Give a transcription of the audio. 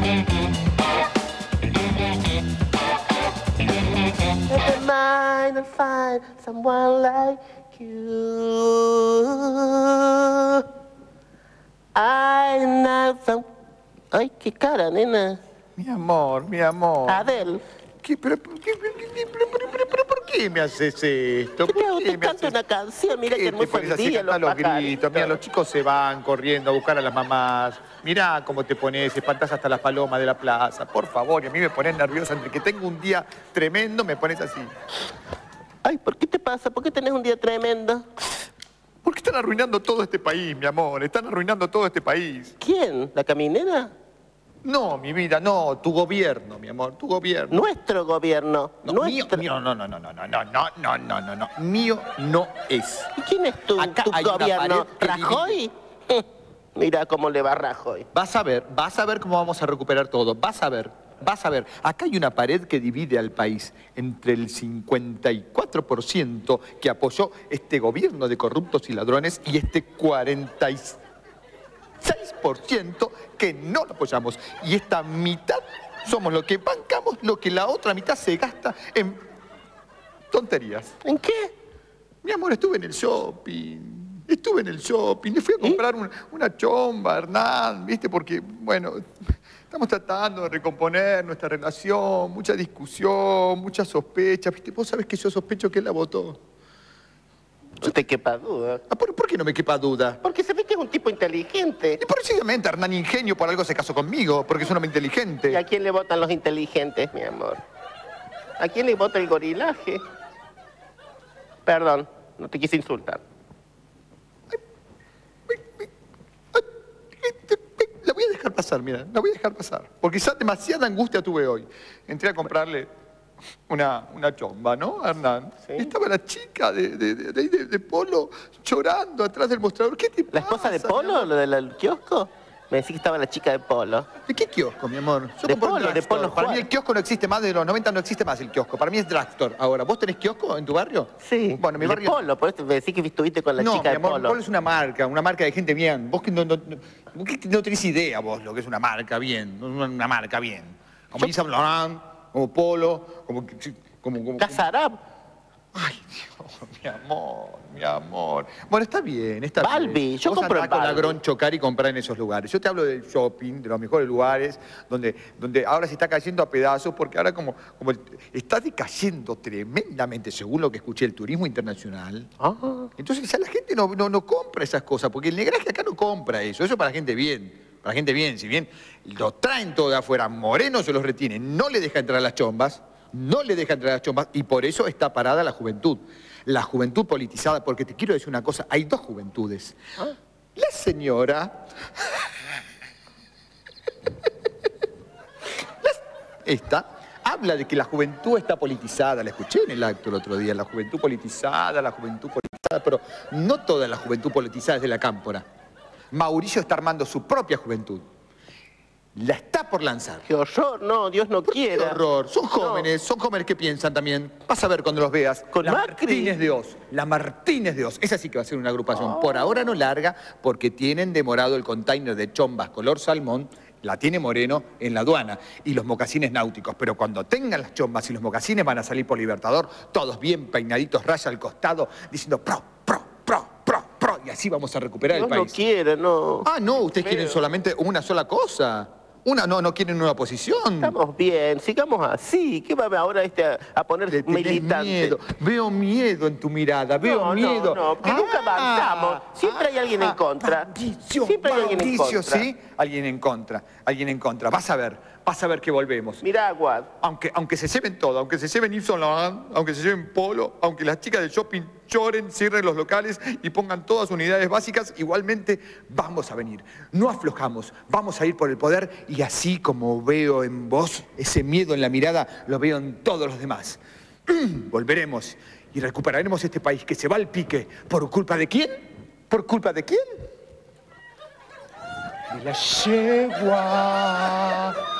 Never mind, I'll find someone like you. I know some... Ay, qué cara, nena. Mi amor, mi amor. Adel. ¿Pero por qué me haces esto? ¿Qué te hago? Te canto una canción, mira que hermoso el día, los los gritos? pajaritos. Mira, los chicos se van corriendo a buscar a las mamás. Mirá cómo te pones, espantás hasta las palomas de la plaza. Por favor, y a mí me pones nerviosa. Entre que tengo un día tremendo, me pones así. Ay, ¿por qué te pasa? ¿Por qué tenés un día tremendo? Porque están arruinando todo este país, mi amor. Están arruinando todo este país. ¿Quién? ¿La caminera? No, mi vida, no. Tu gobierno, mi amor, tu gobierno. Nuestro gobierno. No, nuestro... mío, no. Mío no es. ¿Y quién es tu Acá hay una gobierno? pared que ¿Rajoy? Mira cómo le va a Rajoy. Vas a ver cómo vamos a recuperar todo. Vas a ver. Acá hay una pared que divide al país entre el 54% que apoyó este gobierno de corruptos y ladrones y este 46% que no lo apoyamos. Y esta mitad somos los que bancamos lo que la otra mitad se gasta en tonterías. ¿En qué? Mi amor, estuve en el shopping. Le fui a comprar una chomba, Hernán, ¿viste? Porque, bueno, estamos tratando de recomponer nuestra relación, mucha discusión, mucha sospecha, ¿viste? Vos sabés que yo sospecho que él la votó. No te quepa duda. ¿Por qué no me quepa duda? Porque se ve que es un tipo inteligente. Y precisamente Hernán Ingenio por algo se casó conmigo, porque es un hombre inteligente. ¿Y a quién le votan los inteligentes, mi amor? ¿A quién le vota el gorilaje? Perdón, no te quise insultar. La voy a dejar pasar, mira, la voy a dejar pasar. Porque ya demasiada angustia tuve hoy. Entré a comprarle una chomba, ¿no, Hernán? Sí. Estaba la chica de Polo llorando atrás del mostrador. ¿Qué te pasa? ¿La esposa de Polo, lo del kiosco? Me decís que estaba la chica de Polo. ¿De qué kiosco, mi amor? Yo De compré un Polo, de drugstore. Polo Para mí Juárez. el kiosco no existe más, de los 90 no existe más el kiosco. Para mí es drugstore ahora. ¿Vos tenés kiosco en tu barrio? Sí. Bueno, mi de barrio... Polo, por eso me decís que estuviste con la No, chica mi de amor, Polo. Polo es una marca de gente bien. Vos que no tenés idea vos lo que es una marca bien. Una marca bien. Como Yves Saint Laurent, como Polo, como... Casarab. Ay, Dios, mi amor. Bueno, está bien, está bien. Balbi, yo Vos compro andá en con la Balbi. Gron Chocar y comprar en esos lugares. Yo te hablo del shopping, de los mejores lugares, donde ahora se está cayendo a pedazos, porque ahora como está decayendo tremendamente, según lo que escuché, el turismo internacional. Ah. Entonces ya la gente no compra esas cosas, porque el negraje acá no compra eso. Eso es para gente bien. Para gente bien, si bien lo traen todo de afuera, Moreno se los retiene, no le deja entrar a las chombas, y por eso está parada la juventud. La juventud politizada, porque te quiero decir una cosa, hay dos juventudes. ¿Ah? La señora... Esta habla de que la juventud está politizada, la escuché en el acto el otro día, la juventud politizada, pero no toda la juventud politizada es de la cámpora. Mauricio está armando su propia juventud. La está por lanzar. ¡Qué horror! No, Dios no ¡Qué quiera. horror! Son jóvenes que piensan también. Vas a ver cuando los veas. Con la Macri. Martínez de Oz. La Martínez de Oz. Esa sí que va a ser una agrupación. Por ahora no larga, porque tienen demorado el container de chombas color salmón, la tiene Moreno en la aduana, y los mocasines náuticos. Pero cuando tengan las chombas y los mocasines van a salir por Libertador, todos bien peinaditos, raya al costado, diciendo pro, y así vamos a recuperar Dios el país. no quiere, no. Ah, no, ustedes quieren solamente una sola cosa. No quieren una posición. Estamos bien, sigamos así. ¿Qué va ahora a poner Le tenés militante? miedo. Veo miedo en tu mirada, veo miedo. No, que nunca avanzamos. Siempre hay alguien en contra. Siempre hay alguien en contra. ¿Sí? Alguien en contra. Vas a ver que volvemos. Mirá, Aguad. Aunque se lleven todo, aunque se lleven Yves Saint Laurent, aunque se lleven Polo, aunque las chicas del shopping lloren, cierren los locales y pongan todas unidades básicas, igualmente vamos a venir. No aflojamos, vamos a ir por el poder y así como veo en vos ese miedo en la mirada, lo veo en todos los demás. Volveremos y recuperaremos este país que se va al pique. ¿Por culpa de quién? ¿Por culpa de quién? De la yegua.